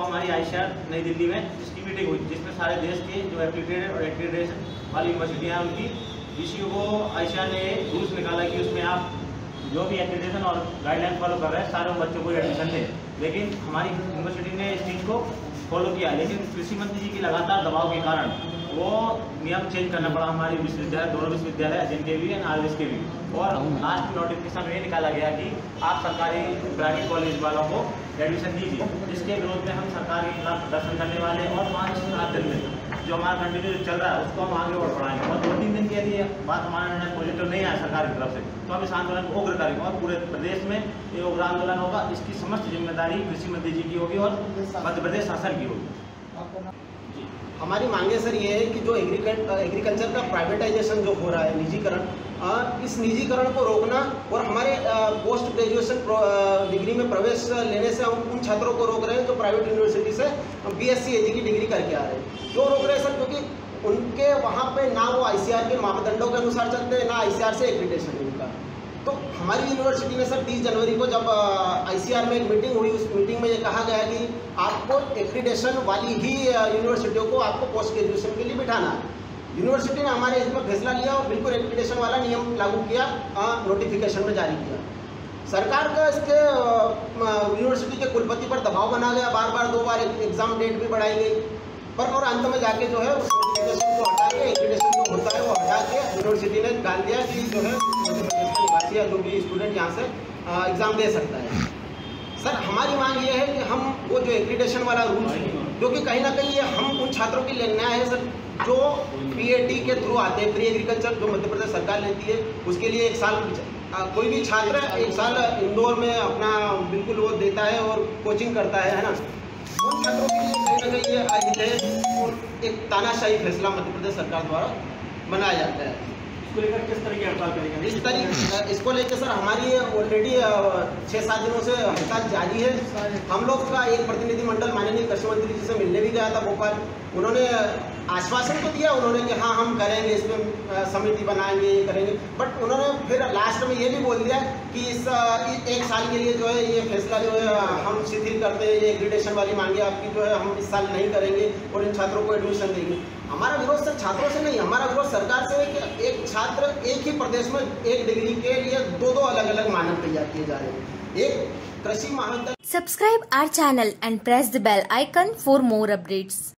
हमारी आईसीआर नई दिल्ली में इसकी मीटिंग हुई, जिसमें सारे देश के जो एप्लीकेटेड और एक्रेडिटेशन वाली यूनिवर्सिटियाँ हैं उनकी वीसीयू को आईसीआर ने रूल्स निकाला कि उसमें आप जो भी एक्रेडिटेशन और गाइडलाइन फॉलो कर रहे हैं सारे बच्चों को एडमिशन दें। लेकिन हमारी यूनिवर्सिटी ने इस चीज़ को फॉलो किया, लेकिन कृषि मंत्री जी की लगातार दबाव के कारण वो नियम चेंज करना पड़ा हमारी विश्वविद्यालय, दोनों विश्वविद्यालय अजिन के भी और आरएस के भी। और लास्ट नोटिफिकेशन ये निकाला गया कि आप सरकारी प्राइवेट कॉलेज वालों को एडमिशन दीजिए, जिसके विरोध में हम सरकार के खिलाफ प्रदर्शन करने वाले हैं। और 5-7 दिन में जो हमारा कंटिन्यू चल रहा है उसको हम आगे और बढ़ाएंगे। और 2-3 दिन के यदि बात हमारा निर्णय पॉजिटिव नहीं आया सरकार की तरफ से तो हम इस आंदोलन को उग्र करेंगे और पूरे प्रदेश में ये उग्र आंदोलन होगा। इसकी समस्त जिम्मेदारी कृषि मंत्री जी की होगी और मध्य प्रदेश शासन की होगी। हमारी मांगे सर ये है कि जो एग्रीकल्चर का प्राइवेटाइजेशन जो हो रहा है, निजीकरण, इस निजीकरण को रोकना और हमारे पोस्ट ग्रेजुएशन डिग्री में प्रवेश लेने से हम उन छात्रों को रोक रहे हैं जो प्राइवेट यूनिवर्सिटी से बीएससी एजी की डिग्री करके आ रहे हैं। क्यों रोक रहे हैं सर? क्योंकि उनके वहाँ पे ना वो आईसीआर के मापदंडों के अनुसार चलते हैं, ना आईसीआर से एक्रेडिटेशन है उनका। तो हमारी यूनिवर्सिटी ने सर 30 जनवरी को जब आईसीआर में एक मीटिंग हुई, उस मीटिंग में ये कहा गया कि आपको एक्रेडिटेशन वाली ही यूनिवर्सिटियों को आपको पोस्ट ग्रेजुएशन के लिए बिठाना है। यूनिवर्सिटी ने हमारे इसमें फैसला लिया और बिल्कुल एक्रेडिटेशन वाला नियम लागू किया, नोटिफिकेशन में जारी किया। सरकार का इसके यूनिवर्सिटी के कुलपति पर दबाव बना गया, बार बार 2 बार एग्जाम डेट भी बढ़ाई गई, पर और अंत में जाके जो है उस नोटिफिकेशन को हटा के एक्रेडिटेशन जो होता है वो हटा के यूनिवर्सिटी ने डाल दिया कि जो है निवासी या जो भी स्टूडेंट यहाँ से एग्ज़ाम दे सकता है। सर हमारी मांग ये है कि हम वो जो एक्रेडिटेशन वाला रूल्स, जो कि कहीं ना कहीं ये हम उन छात्रों के लिए न्याय है सर जो पीएटी के थ्रू आते हैं, प्री एग्रीकल्चर जो मध्य प्रदेश सरकार लेती है, उसके लिए 1 साल कोई भी छात्र 1 साल इंदौर में अपना बिल्कुल वो देता है और कोचिंग करता है ना, उन छात्रों के लिए कहीं ना कहीं ये अहित है और एक तानाशाही फैसला मध्य प्रदेश सरकार द्वारा बनाया जाता है। इसको लेकर किस तरह की हड़ताल करेंगे? इसको लेकर सर हमारी ऑलरेडी 6-7 दिनों से हड़ताल जारी है। हम लोग का एक प्रतिनिधिमंडल माननीय कृषि मंत्री जी से मिलने भी गया था भोपाल। उन्होंने आश्वासन तो दिया उन्होंने कि हाँ हम करेंगे, इसमें समिति बनाएंगे, ये करेंगे, बट उन्होंने फिर लास्ट में ये भी बोल दिया कि इस 1 साल के लिए जो है ये फैसला जो है हम शिथिल करते हैं, ये एक्रेडिटेशन वाली मांगे आपकी जो है हम इस साल नहीं करेंगे और इन छात्रों को एडमिशन देंगे। हमारा विरोध सर छात्रों से नहीं, हमारा विरोध सरकार से है कि एक छात्र एक ही प्रदेश में एक डिग्री के लिए 2 अलग अलग मानक तैयार किए जा रहे हैं। एक कृषि महाविद्यालय। Subscribe our channel and press the bell icon for more updates.